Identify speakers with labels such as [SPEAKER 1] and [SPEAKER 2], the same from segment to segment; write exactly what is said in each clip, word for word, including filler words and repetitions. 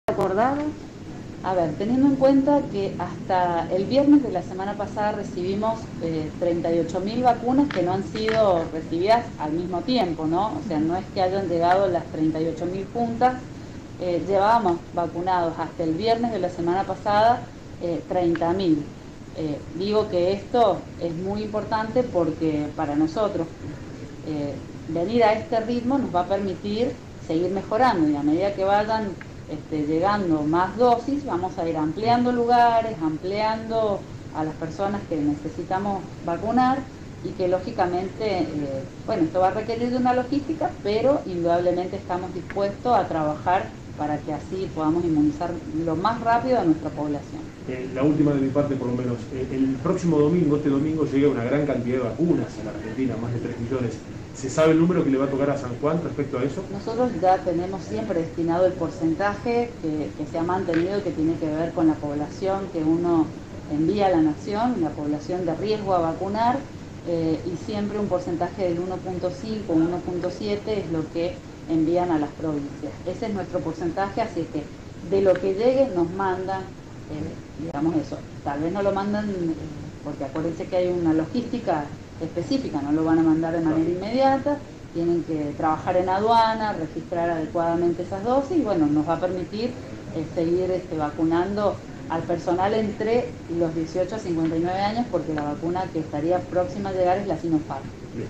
[SPEAKER 1] acordado?
[SPEAKER 2] A ver, teniendo en cuenta que hasta el viernes de la semana pasada recibimos eh, treinta y ocho mil vacunas que no han sido recibidas al mismo tiempo, ¿no? O sea, no es que hayan llegado las treinta y ocho mil puntas, eh, llevábamos vacunados hasta el viernes de la semana pasada eh, treinta mil. Eh, digo que esto es muy importante porque para nosotros eh, venir a este ritmo nos va a permitir seguir mejorando, y a medida que vayan este, llegando más dosis, vamos a ir ampliando lugares, ampliando a las personas que necesitamos vacunar, y que lógicamente, eh, bueno, esto va a requerir de una logística, pero indudablemente estamos dispuestos a trabajar para que así podamos inmunizar lo más rápido a nuestra población.
[SPEAKER 3] Eh, la última de mi parte, por lo menos, eh, el próximo domingo, este domingo, llega una gran cantidad de vacunas a la Argentina, más de tres millones. ¿Se sabe el número que le va a tocar a San Juan respecto a eso?
[SPEAKER 2] Nosotros ya tenemos siempre destinado el porcentaje que, que se ha mantenido y que tiene que ver con la población que uno envía a la nación, la población de riesgo a vacunar, eh, y siempre un porcentaje del uno punto cinco o uno punto siete es lo que envían a las provincias. Ese es nuestro porcentaje, así que de lo que llegue nos mandan, eh, digamos eso, tal vez no lo mandan, eh, porque acuérdense que hay una logística específica, no lo van a mandar de manera inmediata, tienen que trabajar en aduana, registrar adecuadamente esas dosis, y bueno, nos va a permitir eh, seguir este, vacunando al personal entre los dieciocho a cincuenta y nueve años, porque la vacuna que estaría próxima a llegar es la Sinopharm.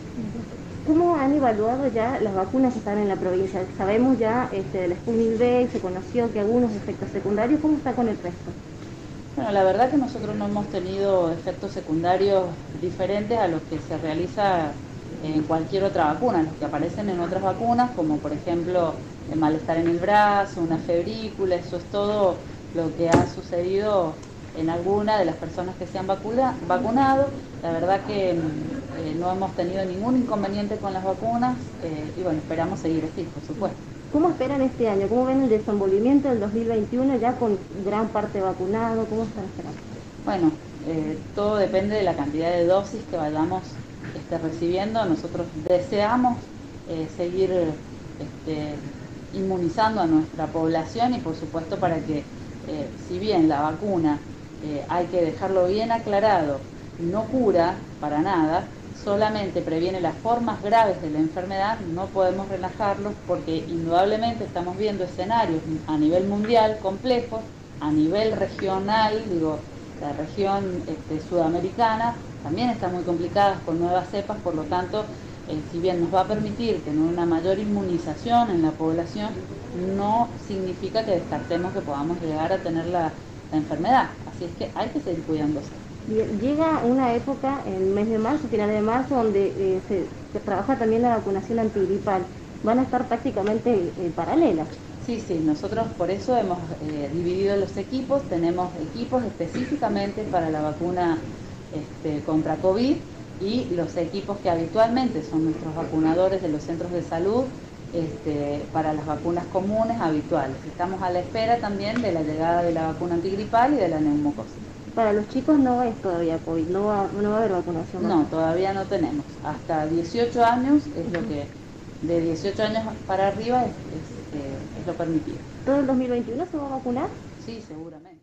[SPEAKER 1] ¿Cómo han evaluado ya las vacunas que están en la provincia? Sabemos ya este, del Sputnik V, se conoció que algunos efectos secundarios, ¿cómo está con el resto?
[SPEAKER 2] Bueno, la verdad que nosotros no hemos tenido efectos secundarios diferentes a los que se realiza en cualquier otra vacuna, los que aparecen en otras vacunas, como por ejemplo el malestar en el brazo, una febrícula. Eso es todo lo que ha sucedido en alguna de las personas que se han vacuna, vacunado. La verdad que eh, no hemos tenido ningún inconveniente con las vacunas, eh, y bueno, esperamos seguir así, por supuesto.
[SPEAKER 1] ¿Cómo esperan este año? ¿Cómo ven el desenvolvimiento del dos mil veintiuno ya con gran parte vacunado? ¿Cómo están esperando?
[SPEAKER 2] Bueno, eh, todo depende de la cantidad de dosis que vayamos este, recibiendo. Nosotros deseamos eh, seguir este, inmunizando a nuestra población, y por supuesto para que, eh, si bien la vacuna, eh, hay que dejarlo bien aclarado, no cura para nada, solamente previene las formas graves de la enfermedad, no podemos relajarlos, porque indudablemente estamos viendo escenarios a nivel mundial complejos, a nivel regional, digo, la región este, sudamericana también está muy complicada con nuevas cepas. Por lo tanto, eh, si bien nos va a permitir tener una mayor inmunización en la población, no significa que descartemos que podamos llegar a tener la, la enfermedad. Así es que hay que seguir cuidándose.
[SPEAKER 1] Llega una época, en el mes de marzo, final de marzo, donde eh, se, se trabaja también la vacunación antigripal. Van a estar prácticamente eh, paralelas.
[SPEAKER 2] Sí, sí, nosotros por eso hemos eh, dividido los equipos. Tenemos equipos específicamente para la vacuna este, contra COVID, y los equipos que habitualmente son nuestros vacunadores de los centros de salud este, para las vacunas comunes habituales. Estamos a la espera también de la llegada de la vacuna antigripal y de la neumocosis.
[SPEAKER 1] Para los chicos no es todavía COVID, no va, no va a haber vacunación.
[SPEAKER 2] No, todavía no tenemos. Hasta dieciocho años es lo que, de dieciocho años para arriba es, es, eh, es lo permitido.
[SPEAKER 1] ¿Todo el dos mil veintiuno se va a vacunar?
[SPEAKER 2] Sí, seguramente.